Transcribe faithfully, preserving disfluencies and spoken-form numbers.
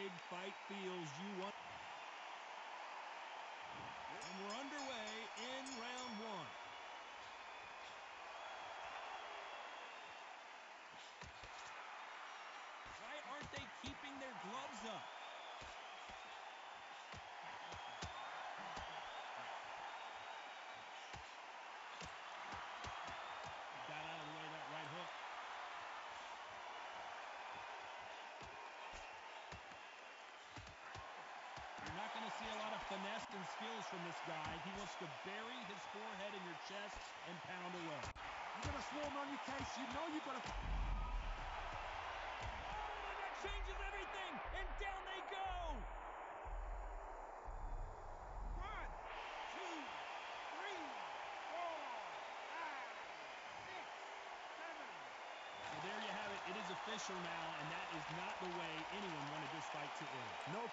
big fight feels you want. And we're underway in round one. Why aren't they keeping their gloves up? Got out of the way of that right hook. You're not going to see a lot of finesse and skills from this guy. He wants to bury his forehead in your chest and pound away. You're going to swarm on your case. You know you've got to... Oh, and that changes everything. And down they go. One, two, three, four, five, six, seven. So there you have it. It is official now, and that is not the way anyone wanted this fight to end. No.